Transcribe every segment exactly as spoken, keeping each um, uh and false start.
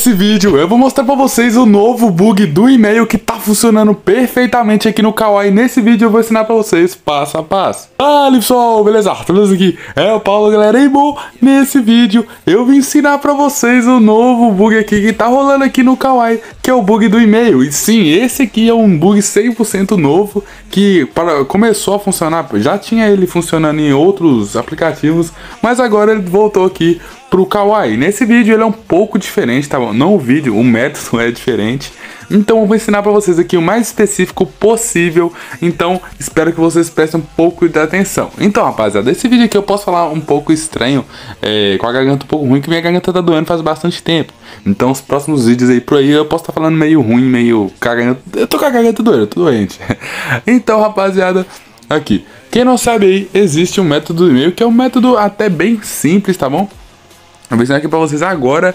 Nesse vídeo eu vou mostrar pra vocês o novo bug do e-mail que tá funcionando perfeitamente aqui no Kawaii. Nesse vídeo eu vou ensinar pra vocês passo a passo. Fala pessoal, beleza? Tudo aqui é o Paulo, galera. E bom, nesse vídeo eu vim ensinar pra vocês o novo bug aqui que tá rolando aqui no Kawaii, que é o bug do e-mail. E sim, esse aqui é um bug cem por cento novo que para, começou a funcionar, já tinha ele funcionando em outros aplicativos, mas agora ele voltou aqui pro Kawaii. Nesse vídeo ele é um pouco diferente, tá bom? Não o vídeo, o método é diferente. Então eu vou ensinar pra vocês aqui o mais específico possível. Então espero que vocês prestem um pouco de atenção. Então rapaziada, esse vídeo aqui eu posso falar um pouco estranho, é, com a garganta um pouco ruim, que minha garganta tá doendo faz bastante tempo. Então os próximos vídeos aí por aí eu posso estar tá falando meio ruim, meio com a garganta... Eu tô com a garganta doendo, eu tô doente. Então rapaziada, aqui, quem não sabe aí, existe um método do e-mail que é um método até bem simples, tá bom? Eu vou ensinar aqui pra vocês agora,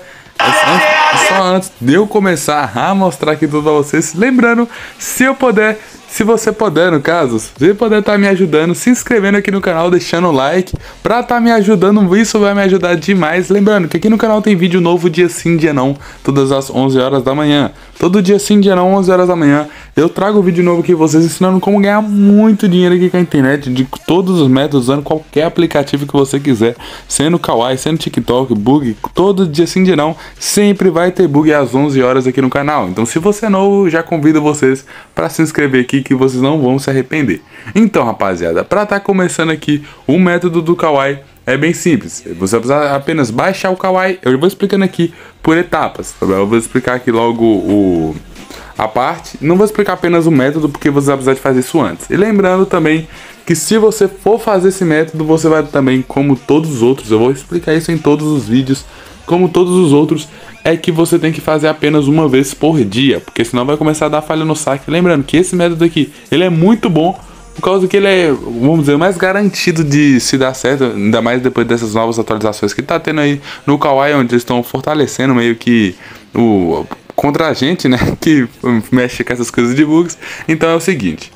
só, só antes de eu começar a mostrar aqui tudo pra vocês. Lembrando, se eu puder, se você puder no caso, se você puder estar tá me ajudando, se inscrevendo aqui no canal, deixando o like, pra estar tá me ajudando, isso vai me ajudar demais. Lembrando que aqui no canal tem vídeo novo dia sim, dia não, todas as onze horas da manhã. Todo dia sim, dia não, onze horas da manhã, eu trago um vídeo novo aqui vocês ensinando como ganhar muito dinheiro aqui com a internet, de todos os métodos, usando qualquer aplicativo que você quiser, sendo Kawaii, sendo TikTok, bug, todo dia sim, dia não, sempre vai ter bug às onze horas aqui no canal. Então se você é novo, já convido vocês para se inscrever aqui que vocês não vão se arrepender. Então rapaziada, para estar tá começando aqui o método do Kawaii, é bem simples, você vai precisar apenas baixar o Kawaii. Eu vou explicando aqui por etapas, eu vou explicar aqui logo o, a parte, não vou explicar apenas o método porque você vai precisar de fazer isso antes. E lembrando também que se você for fazer esse método, você vai também, como todos os outros, eu vou explicar isso em todos os vídeos, como todos os outros, é que você tem que fazer apenas uma vez por dia, porque senão vai começar a dar falha no saque. Lembrando que esse método aqui, ele é muito bom, por causa que ele é, vamos dizer, mais garantido de se dar certo, ainda mais depois dessas novas atualizações que tá tendo aí no Kawaii, onde eles estão fortalecendo meio que o contra a gente, né, que mexe com essas coisas de bugs. Então é o seguinte,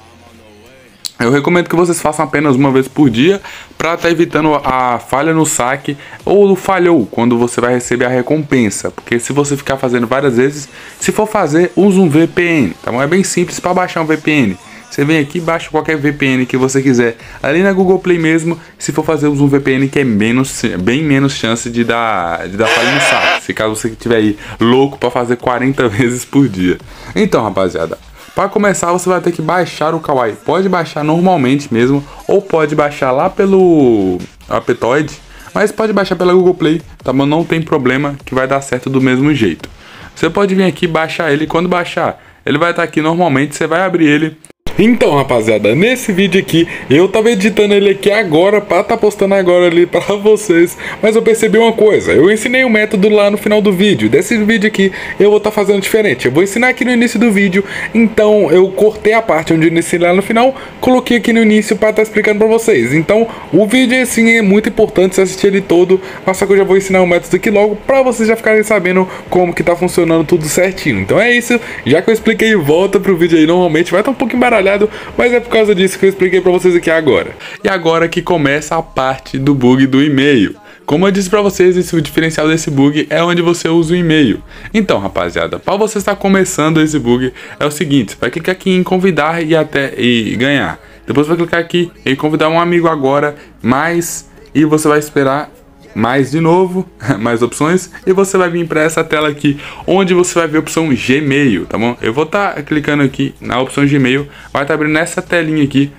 eu recomendo que vocês façam apenas uma vez por dia para estar tá evitando a falha no saque ou o falhou quando você vai receber a recompensa. Porque se você ficar fazendo várias vezes, se for fazer, use um V P N, tá bom? É bem simples para baixar um V P N. Você vem aqui e baixa qualquer V P N que você quiser. Ali na Google Play mesmo, se for fazer usa um V P N que é menos, bem menos chance de dar, de dar falha no saque. Se caso você estiver aí louco para fazer quarenta vezes por dia. Então rapaziada, para começar você vai ter que baixar o Kawaii. Pode baixar normalmente mesmo, ou pode baixar lá pelo Aptoide, mas pode baixar pela Google Play, tá bom? Não tem problema, que vai dar certo do mesmo jeito. Você pode vir aqui baixar ele, quando baixar, ele vai estar aqui normalmente, você vai abrir ele. Então rapaziada, nesse vídeo aqui, eu tava editando ele aqui agora pra tá postando agora ali pra vocês, mas eu percebi uma coisa, eu ensinei o método lá no final do vídeo. Desse vídeo aqui eu vou tá fazendo diferente, eu vou ensinar aqui no início do vídeo, então eu cortei a parte onde eu ensinei lá no final, coloquei aqui no início pra tá explicando pra vocês. Então o vídeo assim é muito importante você assistir ele todo, mas só que eu já vou ensinar o método aqui logo pra vocês já ficarem sabendo como que tá funcionando tudo certinho. Então é isso, já que eu expliquei, volta pro vídeo aí. Normalmente vai estar tá um pouco embaralhado, mas é por causa disso que eu expliquei pra vocês aqui agora. E agora que começa a parte do bug do e-mail. Como eu disse pra vocês, esse, o diferencial desse bug é onde você usa o e-mail. Então rapaziada, para você estar começando esse bug, é o seguinte, você vai clicar aqui em convidar e até e ganhar. Depois vai clicar aqui em convidar um amigo agora, mais, e você vai esperar mais de novo, mais opções, e você vai vir para essa tela aqui, onde você vai ver a opção Gmail, tá bom? Eu vou estar tá clicando aqui na opção Gmail, vai estar tá abrindo essa telinha aqui.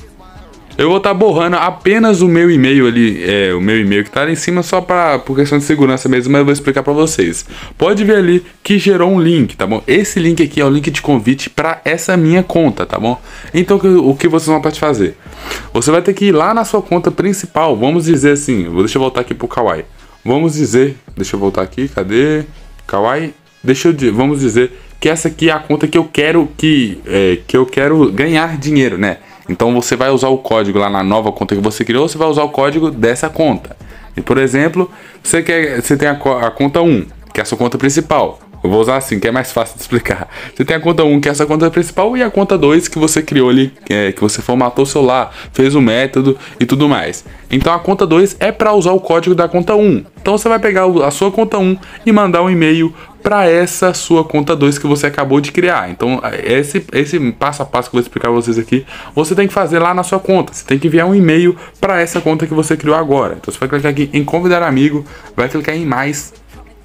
Eu vou estar tá borrando apenas o meu e-mail ali, é, o meu e-mail que tá ali em cima, só pra, por questão de segurança mesmo, mas eu vou explicar pra vocês. Pode ver ali que gerou um link, tá bom? Esse link aqui é o link de convite pra essa minha conta, tá bom? Então o que vocês vão ter que fazer? Você vai ter que ir lá na sua conta principal, vamos dizer assim, vou, deixa eu voltar aqui pro Kawaii. Vamos dizer, deixa eu voltar aqui, cadê? Kawaii, deixa eu, vamos dizer que essa aqui é a conta que eu quero, que, é, que eu quero ganhar dinheiro, né? Então você vai usar o código lá na nova conta que você criou, você vai usar o código dessa conta. E por exemplo, você, quer, você tem a, a conta um, que é a sua conta principal. eu vou usar assim, que é mais fácil de explicar. Você tem a conta um, que é essa conta principal, e a conta dois, que você criou ali, que, é, que você formatou o celular, fez o método e tudo mais. Então a conta dois é para usar o código da conta um. Então você vai pegar a sua conta um e mandar um e-mail para essa sua conta dois que você acabou de criar. Então esse, esse passo a passo que eu vou explicar para vocês aqui, você tem que fazer lá na sua conta. Você tem que enviar um e-mail para essa conta que você criou agora. Então você vai clicar aqui em convidar amigo, vai clicar em mais,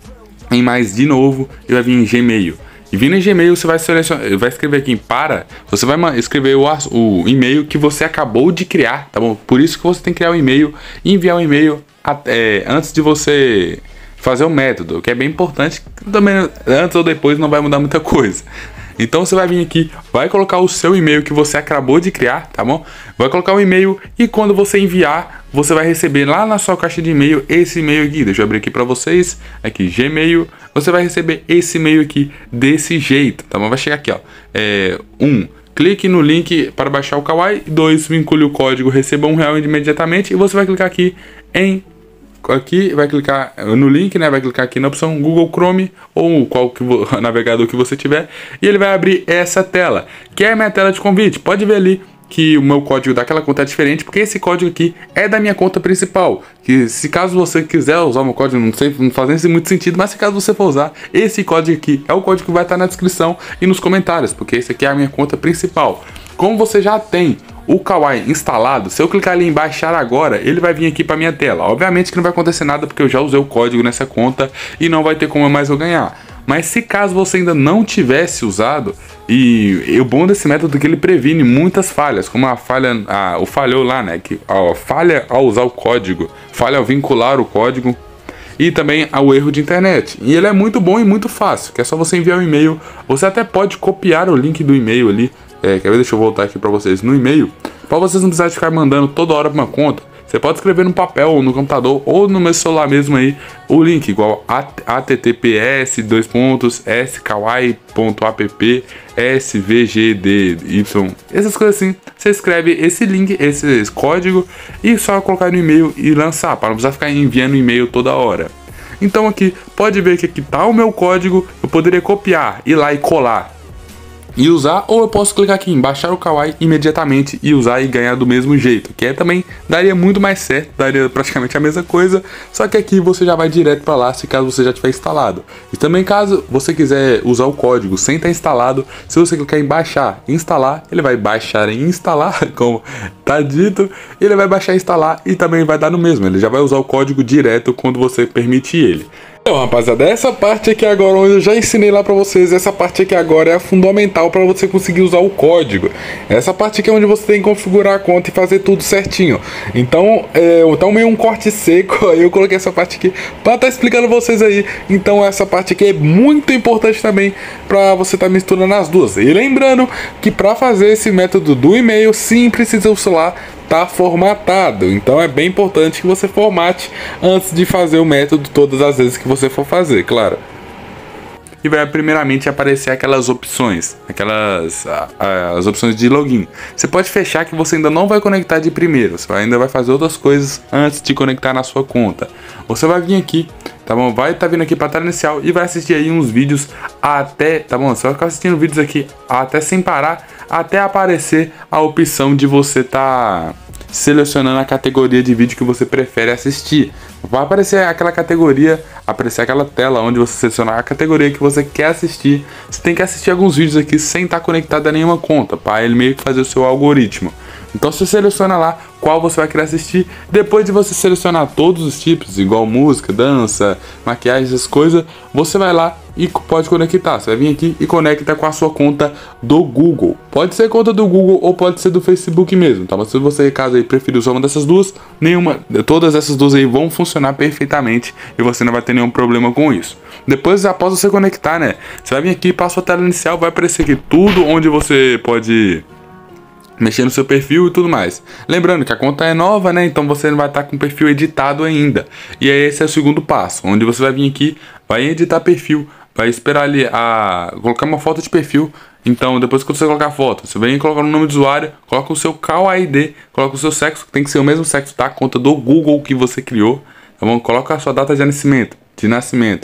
em mais de novo, e vai vir em Gmail. E vindo em Gmail, você vai selecionar, vai escrever aqui em para, você vai escrever o, o e-mail que você acabou de criar, tá bom? Por isso que você tem que criar um e-mail e enviar um e-mail até, antes de você fazer o método, que é bem importante. Também antes ou depois não vai mudar muita coisa. Então você vai vir aqui, vai colocar o seu e-mail que você acabou de criar, tá bom? Vai colocar o e-mail e quando você enviar, você vai receber lá na sua caixa de e-mail esse e-mail aqui. Deixa eu abrir aqui para vocês, aqui Gmail. Você vai receber esse e-mail aqui desse jeito, tá bom? Vai chegar aqui, ó. É, um, clique no link para baixar o Kawaii. Dois, vincule o código, receba um real imediatamente. E você vai clicar aqui em aqui, vai clicar no link, né? Vai clicar aqui na opção Google Chrome ou qual que navegador que você tiver, e ele vai abrir essa tela, que é a minha tela de convite. Pode ver ali que o meu código daquela conta é diferente, porque esse código aqui é da minha conta principal. Que se caso você quiser usar o meu código, não sei, não faz nem muito sentido, mas se caso você for usar, esse código aqui é o código que vai estar na descrição e nos comentários, porque esse aqui é a minha conta principal. Como você já tem o Kawaii instalado, se eu clicar ali em baixar agora, ele vai vir aqui para minha tela. Obviamente que não vai acontecer nada porque eu já usei o código nessa conta e não vai ter como mais eu ganhar. Mas se caso você ainda não tivesse usado, e o bom desse método é que ele previne muitas falhas, como a falha, a, o falhou lá, né, que a falha ao usar o código, falha ao vincular o código, e também ao erro de internet. E ele é muito bom e muito fácil, que é só você enviar um e-mail. Você até pode copiar o link do e-mail ali. É, quer ver? Deixa eu voltar aqui para vocês no e-mail, para vocês não precisarem ficar mandando toda hora para uma conta. Você pode escrever no papel ou no computador ou no meu celular mesmo aí o link igual https dois pontos skawaii.app svgdy, essas coisas assim. Você escreve esse link, esse código, e só colocar no e-mail e lançar, para não precisar ficar enviando e-mail toda hora. Então aqui, pode ver que aqui tá o meu código. Eu poderia copiar, ir lá e colar e usar, ou eu posso clicar aqui em baixar o Kawaii imediatamente e usar e ganhar do mesmo jeito, que é também daria muito mais certo, daria praticamente a mesma coisa, só que aqui você já vai direto para lá se caso você já tiver instalado. E também caso você quiser usar o código sem estar instalado, se você clicar em baixar e instalar, ele vai baixar e instalar, como tá dito, ele vai baixar e instalar e também vai dar no mesmo, ele já vai usar o código direto quando você permitir ele. Então, rapaziada, essa parte aqui agora, onde eu já ensinei lá pra vocês, essa parte aqui agora é a fundamental para você conseguir usar o código. Essa parte aqui é onde você tem que configurar a conta e fazer tudo certinho. Então, é, então meio um corte seco, aí eu coloquei essa parte aqui para estar tá explicando vocês aí. Então essa parte aqui é muito importante também para você estar tá misturando as duas. E lembrando que para fazer esse método do e-mail, sim, precisa o celular tá formatado, então é bem importante que você formate antes de fazer o método todas as vezes que você for fazer, claro. E vai primeiramente aparecer aquelas opções, aquelas a, a, as opções de login. Você pode fechar que você ainda não vai conectar de primeiro, você ainda vai fazer outras coisas antes de conectar na sua conta. Você vai vir aqui, tá bom? Vai estar tá vindo aqui para a tela inicial e vai assistir aí uns vídeos até, tá bom? Você vai ficar assistindo vídeos aqui até sem parar, até aparecer a opção de você tá selecionando a categoria de vídeo que você prefere assistir. Vai aparecer aquela categoria, aparecer aquela tela onde você selecionar a categoria que você quer assistir. Você tem que assistir alguns vídeos aqui sem estar conectado a nenhuma conta, para ele meio que fazer o seu algoritmo. Então você seleciona lá qual você vai querer assistir. Depois de você selecionar todos os tipos, igual música, dança, maquiagem, essas coisas, você vai lá e pode conectar. Você vai vir aqui e conecta com a sua conta do Google. Pode ser conta do Google ou pode ser do Facebook mesmo, tá? Mas se você, caso aí, preferir usar uma dessas duas, nenhuma, todas essas duas aí vão funcionar perfeitamente e você não vai ter nenhum problema com isso. Depois, após você conectar, né, você vai vir aqui para a sua tela inicial, vai aparecer aqui tudo onde você pode mexer no seu perfil e tudo mais. Lembrando que a conta é nova, né? Então você não vai estar com o perfil editado ainda. E aí esse é o segundo passo, onde você vai vir aqui, vai editar perfil, vai esperar ali a colocar uma foto de perfil. Então depois que você colocar a foto, você vem colocar o nome do usuário, coloca o seu Kawaii I D, coloca o seu sexo, que tem que ser o mesmo sexo da conta do Google que você criou. Tá bom? Coloca a sua data de nascimento, de nascimento,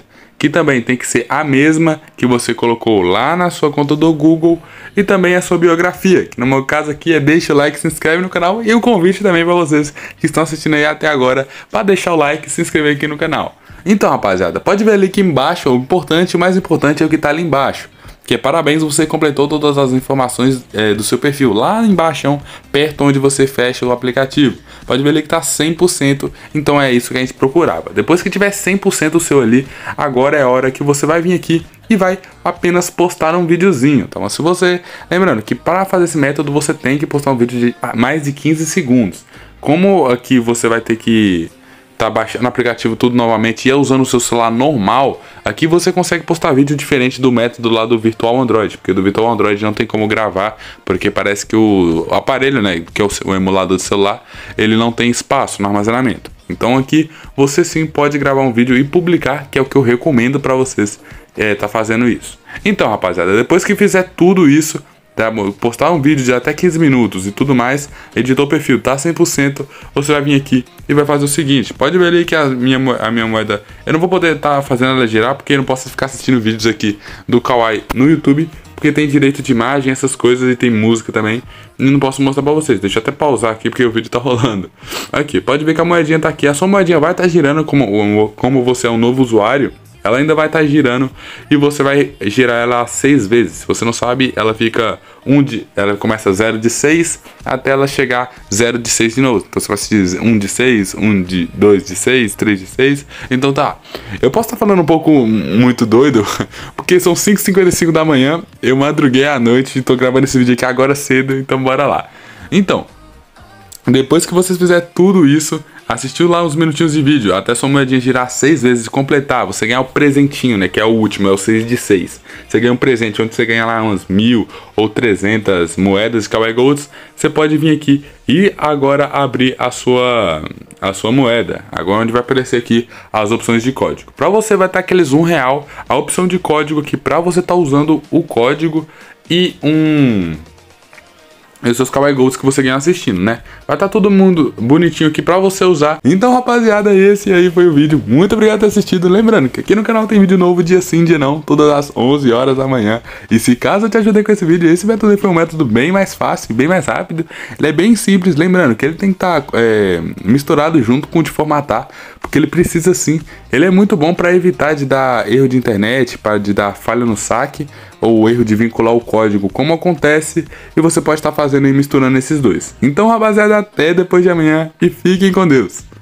que também tem que ser a mesma que você colocou lá na sua conta do Google, e também a sua biografia, que no meu caso aqui é deixa o like, se inscreve no canal, e um convite também para vocês que estão assistindo aí até agora, para deixar o like e se inscrever aqui no canal. Então, rapaziada, pode ver ali aqui embaixo, o importante, o mais importante é o que está ali embaixo, que é parabéns, você completou todas as informações é, do seu perfil, lá embaixo, perto onde você fecha o aplicativo. Pode ver ali que está cem por cento, então é isso que a gente procurava. Depois que tiver cem por cento o seu ali, agora é a hora que você vai vir aqui e vai apenas postar um videozinho. Então, se você... Lembrando que para fazer esse método, você tem que postar um vídeo de mais de quinze segundos. Como aqui você vai ter que... tá baixando o aplicativo tudo novamente e é usando o seu celular normal, aqui você consegue postar vídeo diferente do método lá do Virtual Android, porque do Virtual Android não tem como gravar, porque parece que o aparelho, né, que é o, o emulador do celular, ele não tem espaço no armazenamento. Então aqui você sim pode gravar um vídeo e publicar, que é o que eu recomendo para vocês é, tá fazendo isso. Então, rapaziada, depois que fizer tudo isso, tá, postar um vídeo de até quinze minutos e tudo mais, editou o perfil, tá cem por cento, você vai vir aqui e vai fazer o seguinte, pode ver ali que a minha, a minha moeda, eu não vou poder estar tá fazendo ela girar, porque eu não posso ficar assistindo vídeos aqui do Kawaii no YouTube, porque tem direito de imagem, essas coisas, e tem música também, e não posso mostrar pra vocês. Deixa eu até pausar aqui, porque o vídeo tá rolando. Aqui, pode ver que a moedinha tá aqui, a sua moedinha vai estar tá girando, como, como você é um novo usuário, ela ainda vai estar tá girando e você vai girar ela seis vezes. Se você não sabe, ela fica um de, ela começa zero de seis até ela chegar zero de seis de novo. Então você vai se dizer um de seis, um de dois de seis, três de seis. Então tá. Eu posso estar tá falando um pouco muito doido, porque são cinco e cinquenta e cinco da manhã. Eu madruguei à noite e tô gravando esse vídeo aqui agora cedo, então bora lá. Então, depois que vocês fizerem tudo isso, assistiu lá uns minutinhos de vídeo, até sua moedinha girar seis vezes e completar, você ganhar o presentinho, né, que é o último, é o seis de seis. Você ganha um presente onde você ganha lá umas mil ou trezentas moedas de Kawaii Golds, você pode vir aqui e agora abrir a sua, a sua moeda. Agora onde vai aparecer aqui as opções de código. Para você vai estar aqueles um real, a opção de código aqui para você estar usando o código e um... e os seus Kawaii Golds que você ganha assistindo, né? Vai estar todo mundo bonitinho aqui pra você usar. Então, rapaziada, esse aí foi o vídeo. Muito obrigado por ter assistido. Lembrando que aqui no canal tem vídeo novo dia sim, dia não, todas as onze horas da manhã. E se caso eu te ajudei com esse vídeo, esse método aí foi um método bem mais fácil, bem mais rápido. Ele é bem simples, lembrando que ele tem que estar tá, é, misturado junto com o de formatar, porque ele precisa sim. Ele é muito bom para evitar de dar erro de internet, para de dar falha no saque, ou erro de vincular o código, como acontece, e você pode estar fazendo e misturando esses dois. Então, rapaziada, até depois de amanhã e fiquem com Deus.